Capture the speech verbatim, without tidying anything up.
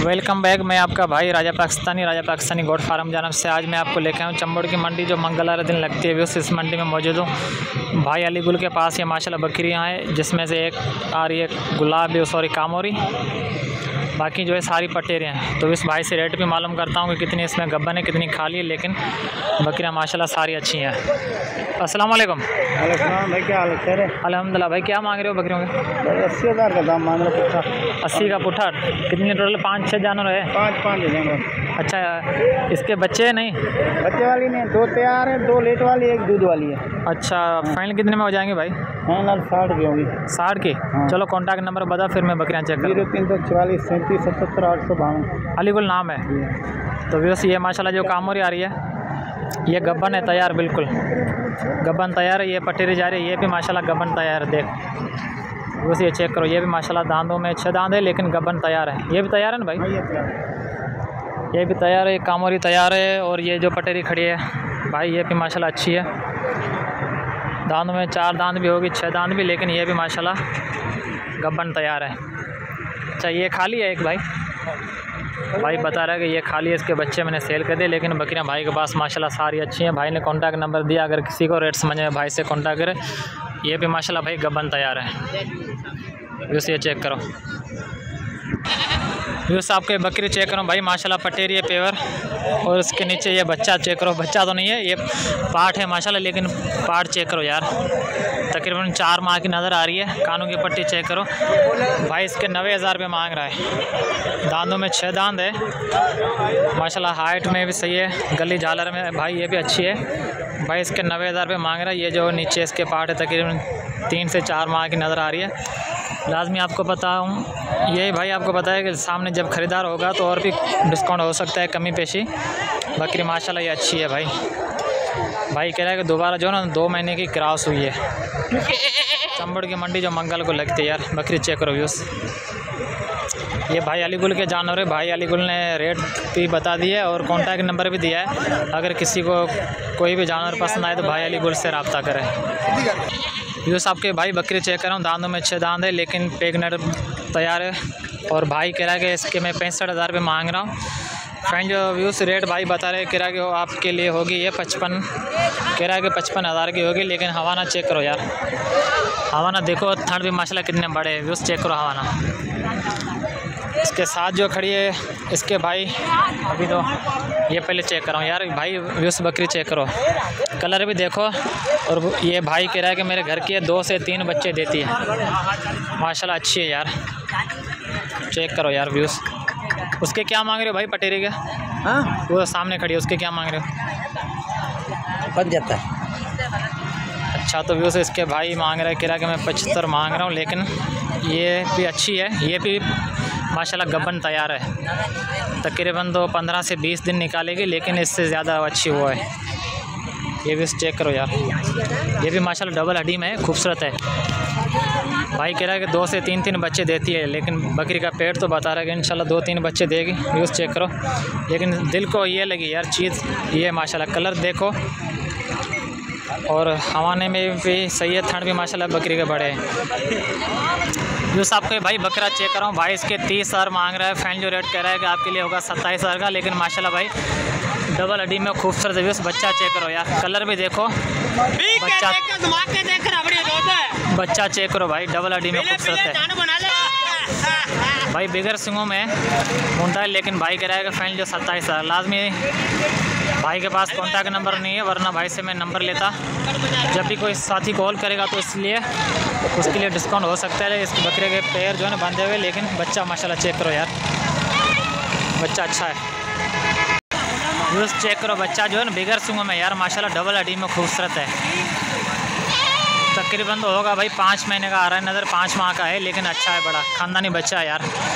Welcome back. मैं आपका भाई राजा पाकिस्तानी राजा पाकिस्तानी गोट फार्म जानब से आज मैं आपको लेके आया हूँ चंबोड़ की मंडी जो मंगलवार दिन लगती है। उस इस मंडी में मौजूद हूँ भाई अली गुल के पास। ये माशाल्लाह बकरियाँ हैं जिसमें से एक आ रही है गुलाबी सॉरी कामोरी, बाकी जो है सारी पटेरियाँ हैं। तो इस भाई से रेट भी मालूम करता हूँ कि कितनी इसमें गब्बन है कितनी खाली है, लेकिन बकरियाँ माशाल्लाह सारी अच्छी हैं। अस्सलाम वालेकुम। भाई क्या हाल है? अल्हम्दुलिल्लाह। भाई क्या मांग रहे हो बकरियों के? अस्सी हज़ार का दाम मांग रहे पुट्ठा। अस्सी का पुट्ठा। कितने टोटल? पाँच छः जानवर है? पाँच पाँच जानवर। अच्छा, इसके बच्चे नहीं? बच्चे वाली नहीं, दो तैयार है, दो लेट वाली, एक दूध वाली है। अच्छा, फाइनल कितने में हो जाएंगे भाई? फाइनल साठ की होगी। साठ की? हाँ। चलो कॉन्टैक्ट नंबर बता फिर मैं बकरियाँ चेक जीरो करूँ। तीन सौ चवालीस सैंतीस सतहत्तर आठ सौ बावन। अली गुल नाम है। तो व्यवस्थ ये माशाल्लाह जो कामोरी आ रही है ये गब्बन है तैयार, बिल्कुल गब्बन तैयार है। ये पटेरी जा रही है, ये भी माशाल्लाह गब्बन तैयार है। देख बस ये चेक करो, ये भी माशाल्लाह दांतों में छः दांत है लेकिन गब्बन तैयार है। ये भी तैयार है ना भाई? ये भी तैयार है, कामोरी तैयार है। और ये जो पटेरी खड़ी है भाई ये भी माशाल्लाह अच्छी है। दांतों में चार दांत भी होगी, छः दांत भी, लेकिन ये भी माशाल्लाह गब्बन तैयार है। अच्छा, ये खाली है एक भाई भाई बता रहा है कि ये खाली है, इसके बच्चे मैंने सेल कर दिए, लेकिन बकरियां भाई के पास माशाल्लाह सारी अच्छी हैं। भाई ने कांटेक्ट नंबर दिया, अगर किसी को रेट समझ में भाई से कांटेक्ट करें। ये भी माशाल्लाह भाई गब्बन तैयार है। व्यूस ये चेक करो, व्यूस आपके बकरी चेक करो भाई माशाल्लाह पटेरी है पेवर। और उसके नीचे ये बच्चा चेक करो, बच्चा तो नहीं है ये पार्ट है माशाल्लाह, लेकिन पार्ट चेक करो यार, तकरीबन चार माह की नज़र आ रही है। कानों की पट्टी चेक करो भाई, इसके नब्बे हज़ार रुपये मांग रहा है। दांतों में छः दांत है माशाल्लाह, हाइट में भी सही है, गली झालर में भाई ये भी अच्छी है भाई। इसके नब्बे हज़ार रुपये मांग रहा है। ये जो नीचे इसके पार्ट है तकरीबन तीन से चार माह की नज़र आ रही है। लाजमी आपको बताऊँ यही भाई, आपको पता है कि सामने जब ख़रीदार होगा तो और भी डिस्काउंट हो सकता है, कमी पेशी। बकरी माशाल्लाह ये अच्छी है भाई। भाई कह रहा है कि दोबारा जो ना दो महीने की क्रॉस हुई है। चंबोड़ की मंडी जो मंगल को लगती है यार। बकरी चेक करो व्यूस, ये भाई अली गुल के जानवर है। भाई अली गुल ने रेट भी बता दिया है और कॉन्टैक्ट नंबर भी दिया है। अगर किसी को कोई भी जानवर पसंद आए तो भाई अली गुल से रब्ता करें। व्यूस आपके भाई बकरी चेक कर रहा हूँ, दांतों में छः दांत है लेकिन प्रेग्नेंट तैयार है। और भाई कह रहा है कि इसके मैं पैंसठ हज़ार रुपये मांग रहा हूँ। फ्रेंड जो व्यूस रेट भाई बता रहे कह रहा है कि वो आपके लिए होगी ये पचपन, कह रहा है कि पचपन हज़ार की होगी। लेकिन हवाना चेक करो यार, हवाना देखो, थड़ भी माशाल्लाह कितने बड़े हैं। व्यूस चेक करो हवाना। इसके साथ जो खड़ी है इसके भाई अभी तो ये पहले चेक कर रहा हूँ यार भाई। व्यूस बकरी चेक करो, कलर भी देखो। और ये भाई कह रहा है कि मेरे घर की है, दो से तीन बच्चे देती है माशाल्लाह, अच्छी है यार। चेक करो यार व्यूस। उसके क्या मांग रहे हो भाई पटेरी के? हाँ, वो सामने खड़ी है, उसके क्या मांग रहे हो? बन जाता है। अच्छा, तो व्यूस इसके भाई मांग रहे हैं, कह रहा है कि मैं पचहत्तर मांग रहा हूँ, लेकिन ये भी अच्छी है। ये भी माशाल्लाह गब्बन तैयार है, तकरीबन तो पंद्रह से बीस दिन निकालेगी, लेकिन इससे ज़्यादा अच्छी वो है। ये भी चेक करो यार, ये भी माशाल्लाह डबल हड्डी में है, खूबसूरत है। भाई कह रहा है कि दो से तीन तीन बच्चे देती है, लेकिन बकरी का पेट तो बता रहा है कि इंशाल्लाह दो तीन बच्चे देगी। व्यूज़ चेक करो, लेकिन दिल को ये लगी यार चीज़, ये माशाल्लाह कलर देखो। और हवाने में भी सही है, थन भी माशाल्लाह बकरी के बड़े हैं। व्यूस आपको भाई बकरा चेक कर रहा हूँ भाई, इसके तीस हज़ार मांग रहा है। फैन जो रेट कह रहा है कि आपके लिए होगा सत्ताईस हज़ार का, लेकिन माशाल्लाह भाई डबल हड्डी में खूबसूरत है। व्यूस बच्चा चेक करो यार, कलर भी देखो, बच्चा बच्चा चेक करो भाई, डबल हड्डी में खूबसूरत है भाई। बिगर सिंगों में मुंडा है, लेकिन भाई कह रहा है कि फैन जो सत्ताईस हज़ार। लाजमी भाई के पास कॉन्टैक्ट नंबर नहीं है, वरना भाई से मैं नंबर लेता। जब भी कोई साथी कॉल करेगा तो इसलिए उसके लिए डिस्काउंट हो सकता है। इस बकरे के पैर जो है ना बंधे हुए, लेकिन बच्चा माशाल्लाह चेक करो यार, बच्चा अच्छा है। व्यूस चेक करो, बच्चा जो है ना बिगर सिंगों में यार माशाल्लाह डबल हड्डी में खूबसूरत है। तकरीबन तो होगा भाई पाँच महीने का आ रहा है नज़र, पाँच माह का है, लेकिन अच्छा है, बड़ा ख़ानदानी बच्चा है यार।